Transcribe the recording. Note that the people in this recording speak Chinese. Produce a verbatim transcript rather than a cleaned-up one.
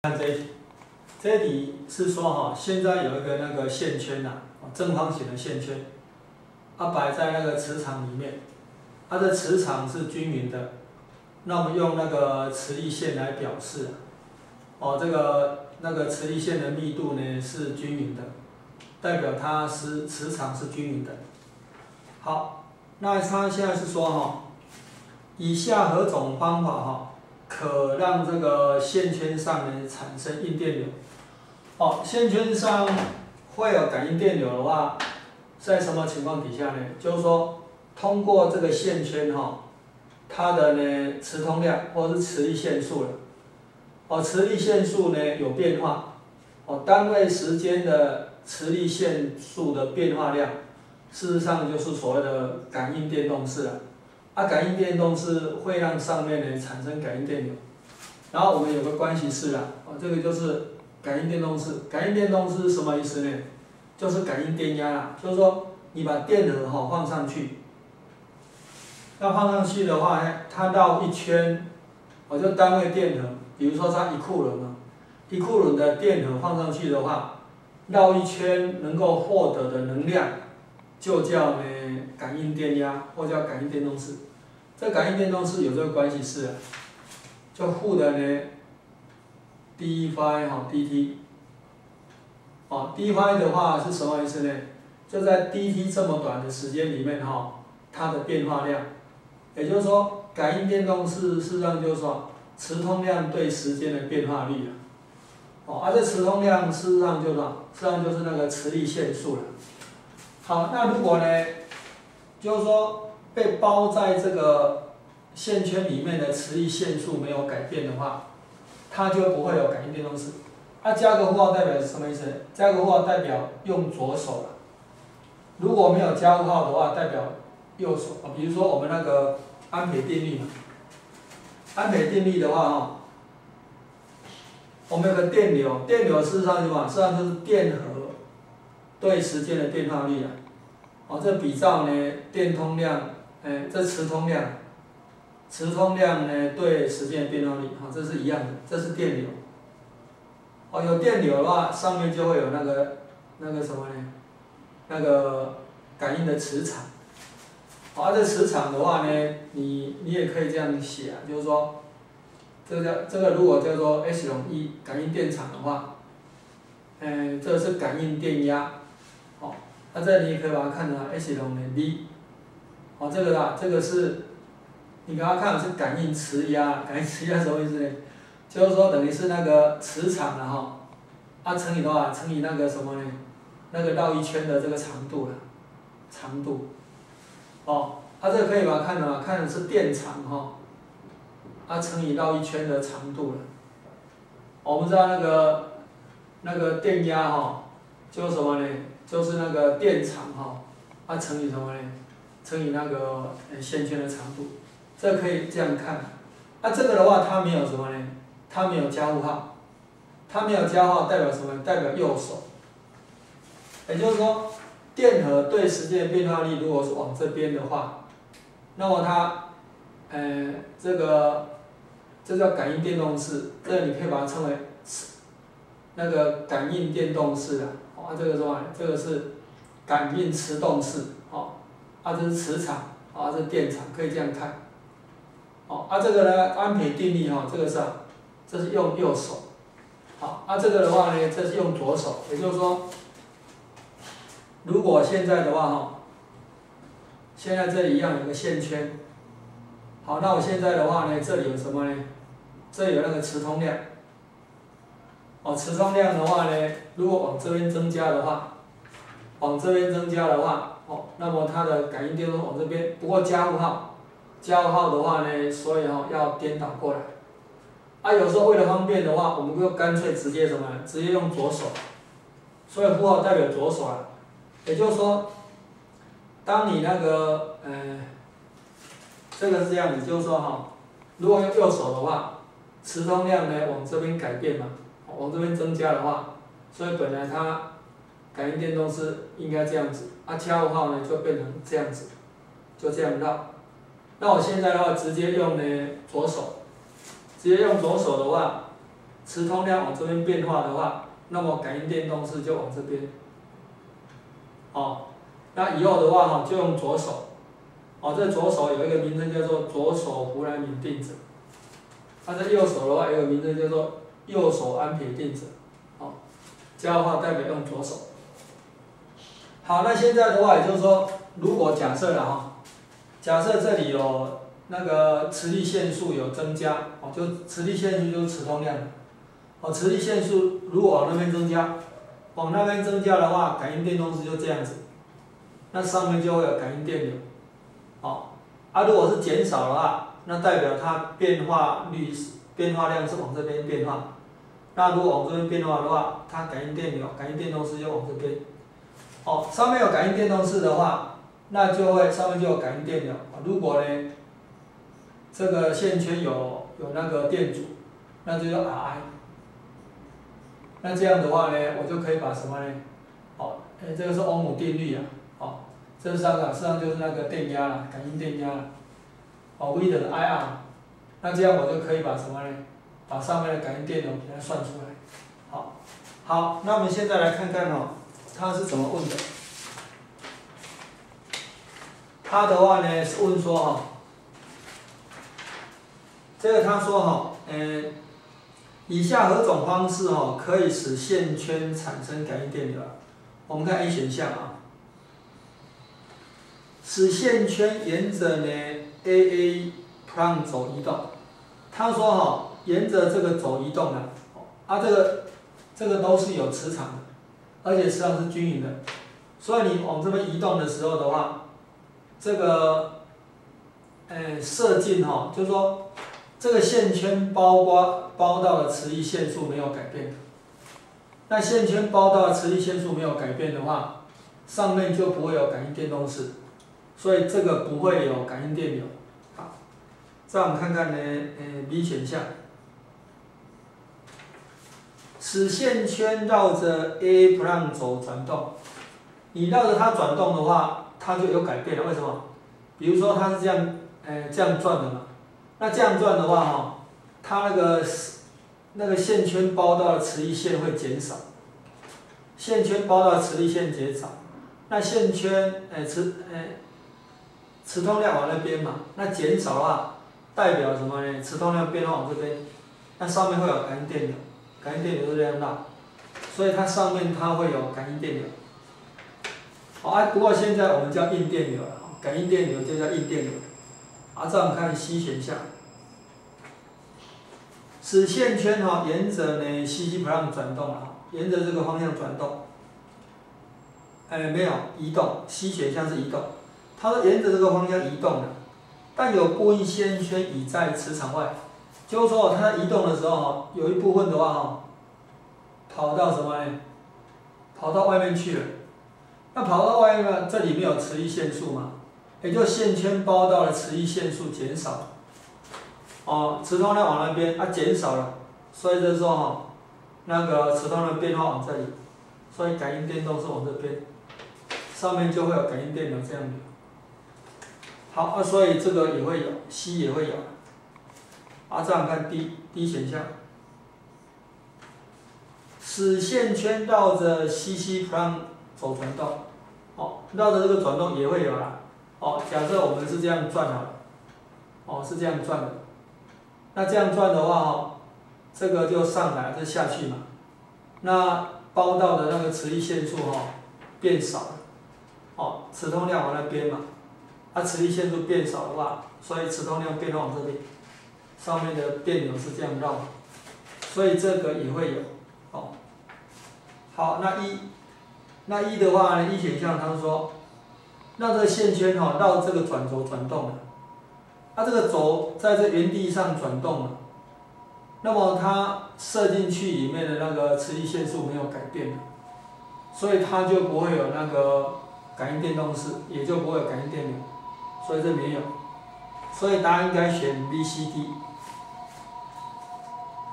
看这一题，这一题是说哈，现在有一个那个线圈呐、啊，正方形的线圈，它摆在那个磁场里面，它的磁场是均匀的，那我们用那个磁力线来表示，哦，这个那个磁力线的密度呢是均匀的，代表它是磁场是均匀的。好，那它现在是说哈，以下何种方法哈？可让这个线圈上呢产生应电流。哦，线圈上会有感应电流的话，在什么情况底下呢？就是说，通过这个线圈哈、哦，它的呢磁通量或是磁力线数了。哦，磁力线数呢有变化。哦，单位时间的磁力线数的变化量，事实上就是所谓的感应电动势了。啊，感应电动是会让上面呢产生感应电流，然后我们有个关系式啦，哦，这个就是感应电动势。感应电动势是什么意思呢？就是感应电压啦，就是说你把电荷哈放上去，那放上去的话呢，它绕一圈，我就单位电荷，比如说它一库仑嘛，一库仑的电荷放上去的话，绕一圈能够获得的能量，就叫呢感应电压，或叫感应电动势。这感应电动势有这个关系式啊，就负的呢 d phi 哈 dt， 哦 d phi 的话是什么意思呢？就在 dt 这么短的时间里面哈，它的变化量，也就是说感应电动势事实上就是说磁通量对时间的变化率啊，哦，而、啊、这磁通量事实上就是实际上就是那个磁力线数了。好，那如果呢，就是说被包在这个线圈里面的磁力线数没有改变的话，它就不会有感应电动势。啊，加个负号代表是什么意思？加个负号代表用左手了。如果没有加负号的话，代表右手啊。比如说我们那个安培定律嘛，安培定律的话哈，我们有个电流，电流事实上是什么？实际上就是电荷对时间的变化率啊。哦，这比照呢电通量，哎，这磁通量，磁通量呢对时间的变化率，哈，这是一样的，这是电流。哦，有电流的话，上面就会有那个那个什么呢？那个感应的磁场。好、啊，这磁场的话呢，你你也可以这样写啊，就是说，这个叫这个如果叫做 H 龙一感应电场的话，哎，这是感应电压，哦。那这里你也可以把它看成 H 龙的 V， 哦，这个啦，这个是，你给它看是感应磁压，感应磁压什么意思呢？就是说等于是那个磁场了哈，啊乘以多少？乘以那个什么呢？那个绕一圈的这个长度了，长度，哦，它、啊、这个可以把它看成看成是电场哈，啊乘以绕一圈的长度了。我们知道那个那个电压哈，就是什么呢？就是那个电场哈，它、啊、乘以什么呢？乘以那个线圈的长度，这可以这样看。啊，这个的话它没有什么呢？它没有加负号，它没有加号代表什么？代表右手。也就是说，电荷对时间的变化率如果是往这边的话，那么它，呃，这个这叫感应电动势，这个你可以把它称为那个感应电动势啊。啊，这个是什么？这个是感应磁动势，哦，啊，这是磁场，啊，这是电场，可以这样看。哦，啊，这个呢，安培定律哈、哦，这个是、啊，这是用右手，好，啊，这个的话呢，这是用左手，也就是说，如果现在的话哈，现在这里一样有个线圈，好，那我现在的话呢，这里有什么呢？这里有那个磁通量。哦，磁通量的话呢，如果往这边增加的话，往这边增加的话，哦，那么它的感应电动往这边，不过加负号，加负号的话呢，所以哦要颠倒过来。啊，有时候为了方便的话，我们就干脆直接什么？直接用左手，所以负号代表左手啊。也就是说，当你那个呃，这个是这样子，就是说哈，如果用右手的话，磁通量呢往这边改变嘛。往这边增加的话，所以本来它感应电动是应该这样子，啊加负号呢就变成这样子，就这样绕。那我现在的话直接用呢左手，直接用左手的话， 磁通量往这边变化的话，那么感应电动势就往这边。哦，那以后的话哈，就用左手。哦，这左手有一个名称叫做左手胡兰敏定则。那、啊、这右手的话有个名称叫做右手安培定则。哦，这样的话代表用左手。好，那现在的话，也就是说，如果假设了哈，假设这里有那个磁力线数有增加，哦，就磁力线数就是磁通量，哦，磁力线数如果往那边增加，往那边增加的话，感应电动势就这样子，那上面就会有感应电流，哦，啊，如果是减少的话，那代表它变化率变化量是往这边变化，那如果往这边变化的话，它感应电流、感应电动势就往这边。哦，上面有感应电动势的话，那就会上面就有感应电流。如果呢，这个线圈有有那个电阻，那就叫 R I。那这样的话呢，我就可以把什么呢？哦，哎，这个是欧姆定律啊。哦，这上啊，实际上就是那个电压啦，感应电压啦。哦 ，V 等于 I R。那这样我就可以把什么呢？把上面的感应电流给它算出来。好，好，那我们现在来看看哦。他是怎么问的？他的话呢是问说哈，这个他说哈，嗯、呃，以下何种方式哈可以使线圈产生感应电流？我们看 A 选项啊，使线圈沿着呢 A A prime 轴移动。他说哈，沿着这个轴移动啊，啊这个这个都是有磁场的。而且实际上是均匀的，所以你往这边移动的时候的话，这个，呃，射进哈，就是说这个线圈包括包到的磁力线数没有改变，那线圈包到的磁力线数没有改变的话，上面就不会有感应电动势，所以这个不会有感应电流。好，再我们看看呢，呃 ，B 选项。使线圈绕着 A prime 轴转动，你绕着它转动的话，它就有改变了。为什么？比如说它是这样，呃，这样转的嘛。那这样转的话，哈，它那个那个线圈包到的磁力线会减少，线圈包到的磁力线减少，那线圈，呃，磁，呃，磁通量往那边嘛，那减少的话，代表什么呢？磁通量变化往这边，那上面会有感应电流。感应电流是这样大，所以它上面它会有感应电流。好啊，不过现在我们叫硬电流了，感应电流就叫硬电流。啊，再我们看 C 选项，使线圈哈沿着呢 C C prime 转动啊，沿着这个方向转动。哎，没有移动 ，C 选项是移动。它说沿着这个方向移动的，但有部分线圈已在磁场外。就是说，它移动的时候，有一部分的话，哈，跑到什么呢？跑到外面去了。那跑到外面，这里面有磁力线数嘛？也就线圈包到的磁力线数减少了。哦，磁通量往那边，它、啊、减少了，所以就说哈，那个磁通量变化往这里，所以感应电动是往这边，上面就会有感应电流这样流。好，啊，所以这个也会有 ，C 也会有。啊，再我们看 D D 选项，使线圈绕着 C C prime 轴转动，哦，绕着这个转动也会有啦。哦，假设我们是这样转好了，哦，是这样转的，那这样转的话，哦，这个就上来，这下去嘛，那包到的那个磁力线数哈、哦、变少了，哦，磁通量往那边嘛，它、啊、磁力线数变少的话，所以磁通量变化往这边。上面的电流是这样绕，所以这个也会有，哦。好，那一，那一的话呢，一选项他说，让这个线圈哈、哦、绕这个转轴转动了，它、啊、这个轴在这原地上转动了，那么它射进去里面的那个磁力线数没有改变了，所以它就不会有那个感应电动势，也就不会有感应电流，所以这没有，所以答案应该选 B、C、D。